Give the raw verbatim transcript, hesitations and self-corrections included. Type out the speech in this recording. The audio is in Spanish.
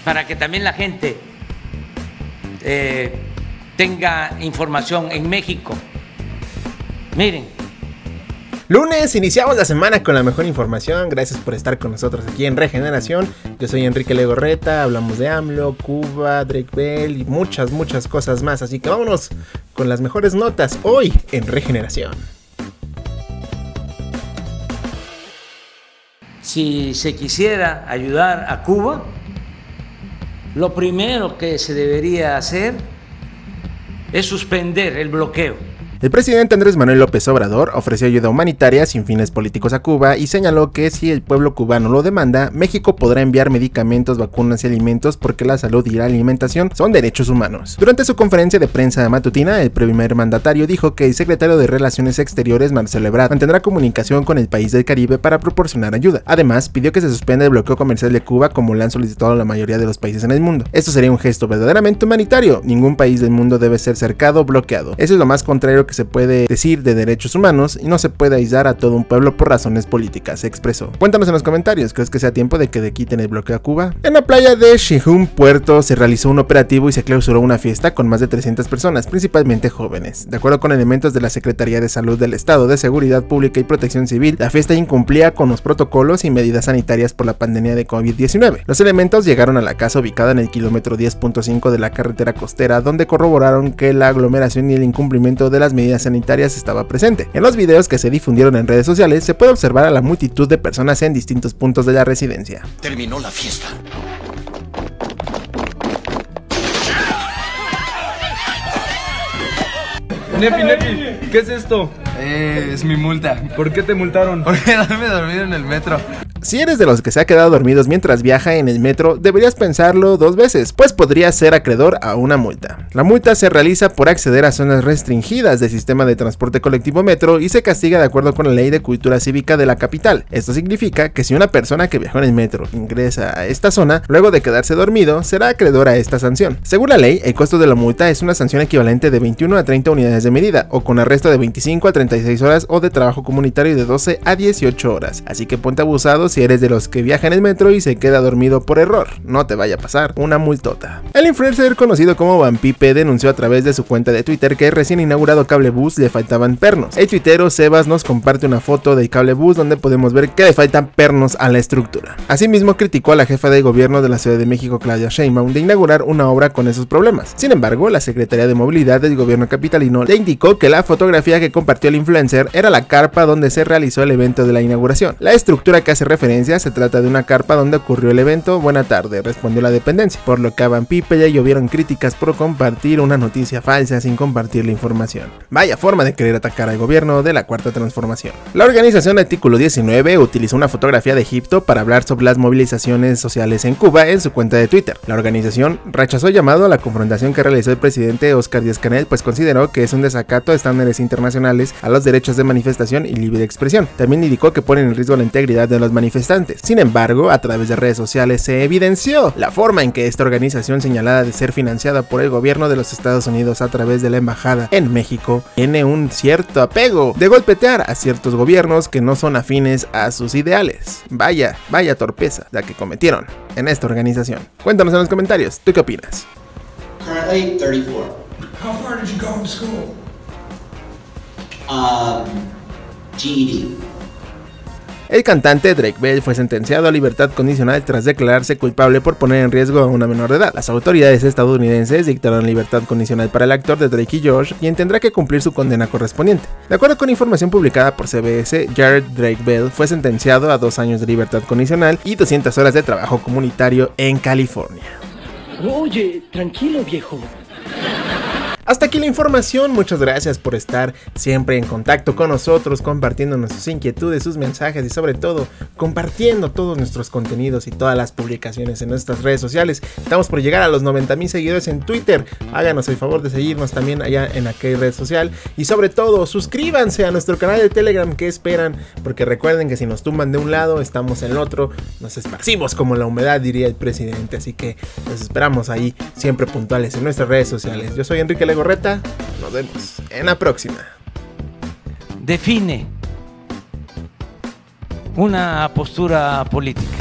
para que también la gente eh, tenga información en México. Miren. Lunes, iniciamos la semana con la mejor información. Gracias por estar con nosotros aquí en Regeneración. Yo soy Enrique Legorreta, hablamos de AMLO, Cuba, Drake Bell y muchas, muchas cosas más. Así que vámonos con las mejores notas hoy en Regeneración. Si se quisiera ayudar a Cuba, lo primero que se debería hacer es suspender el bloqueo. El presidente Andrés Manuel López Obrador ofreció ayuda humanitaria sin fines políticos a Cuba y señaló que si el pueblo cubano lo demanda, México podrá enviar medicamentos, vacunas y alimentos porque la salud y la alimentación son derechos humanos. Durante su conferencia de prensa matutina, el primer mandatario dijo que el secretario de Relaciones Exteriores, Marcelo Ebrard, mantendrá comunicación con el país del Caribe para proporcionar ayuda. Además, pidió que se suspenda el bloqueo comercial de Cuba como lo han solicitado la mayoría de los países en el mundo. Esto sería un gesto verdaderamente humanitario. Ningún país del mundo debe ser cercado o bloqueado. Eso es lo más contrario que se puede decir de derechos humanos y no se puede aislar a todo un pueblo por razones políticas, se expresó. Cuéntanos en los comentarios, ¿crees que sea tiempo de que le quiten el bloqueo a Cuba? En la playa de Xihun Puerto se realizó un operativo y se clausuró una fiesta con más de trescientas personas, principalmente jóvenes. De acuerdo con elementos de la Secretaría de Salud del Estado de Seguridad Pública y Protección Civil, la fiesta incumplía con los protocolos y medidas sanitarias por la pandemia de COVID diecinueve. Los elementos llegaron a la casa ubicada en el kilómetro diez punto cinco de la carretera costera, donde corroboraron que la aglomeración y el incumplimiento de las medidas sanitarias estaba presente. En los videos que se difundieron en redes sociales se puede observar a la multitud de personas en distintos puntos de la residencia. Terminó la fiesta. Nefi, Nefi, ¿qué es esto? Eh, es mi multa. ¿Por qué te multaron? Porque no me dormí en el metro. Si eres de los que se ha quedado dormidos mientras viaja en el metro, deberías pensarlo dos veces, pues podrías ser acreedor a una multa. La multa se realiza por acceder a zonas restringidas del sistema de transporte colectivo metro y se castiga de acuerdo con la Ley de Cultura Cívica de la capital. Esto significa que si una persona que viajó en el metro ingresa a esta zona, luego de quedarse dormido, será acreedor a esta sanción. Según la ley, el costo de la multa es una sanción equivalente de veintiuno a treinta unidades de medida, o con arresto de veinticinco a treinta y seis horas o de trabajo comunitario de doce a dieciocho horas. Así que ponte abusado si eres de los que viaja en el metro y se queda dormido por error. No te vaya a pasar una multota. El influencer conocido como Vampipe denunció a través de su cuenta de Twitter que recién inaugurado cablebús le faltaban pernos. El tuitero Sebas nos comparte una foto del cablebús donde podemos ver que le faltan pernos a la estructura. Asimismo criticó a la jefa de gobierno de la Ciudad de México, Claudia Sheinbaum, de inaugurar una obra con esos problemas. Sin embargo, la Secretaría de Movilidad del gobierno capitalino le indicó que la fotografía que compartió el influencer era la carpa donde se realizó el evento de la inauguración. La estructura que hace referencia se trata de una carpa donde ocurrió el evento. Buena tarde, respondió la dependencia, por lo que a Vampipe ya llovieron críticas por compartir una noticia falsa sin compartir la información. Vaya forma de querer atacar al gobierno de la Cuarta Transformación. La organización Artículo diecinueve utilizó una fotografía de Egipto para hablar sobre las movilizaciones sociales en Cuba en su cuenta de Twitter. La organización rechazó el llamado a la confrontación que realizó el presidente Óscar Díaz-Canel, pues consideró que es un desacato a estándares internacionales a los derechos de manifestación y libre expresión. También indicó que ponen en riesgo la integridad de los manifestantes. Sin embargo, a través de redes sociales se evidenció la forma en que esta organización, señalada de ser financiada por el gobierno de los Estados Unidos a través de la embajada en México, tiene un cierto apego de golpetear a ciertos gobiernos que no son afines a sus ideales. Vaya, vaya torpeza la que cometieron en esta organización. Cuéntanos en los comentarios, ¿tú qué opinas? Currently thirty-four. How far did you go in school? Um, G E D. El cantante Drake Bell fue sentenciado a libertad condicional tras declararse culpable por poner en riesgo a una menor de edad. Las autoridades estadounidenses dictaron libertad condicional para el actor de Drake y Josh, quien tendrá que cumplir su condena correspondiente. De acuerdo con información publicada por C B S, Jared Drake Bell fue sentenciado a dos años de libertad condicional y doscientas horas de trabajo comunitario en California. Oye, tranquilo, viejo. Hasta aquí la información, muchas gracias por estar siempre en contacto con nosotros, compartiéndonos sus inquietudes, sus mensajes y sobre todo compartiendo todos nuestros contenidos y todas las publicaciones en nuestras redes sociales. Estamos por llegar a los noventa mil seguidores en Twitter, háganos el favor de seguirnos también allá en aquella red social y sobre todo suscríbanse a nuestro canal de Telegram. ¿Qué esperan? Porque recuerden que si nos tumban de un lado, estamos en el otro, nos esparcimos como la humedad, diría el presidente, así que los esperamos ahí siempre puntuales en nuestras redes sociales. Yo soy Enrique Legorreta, nos vemos en la próxima. Define una postura política.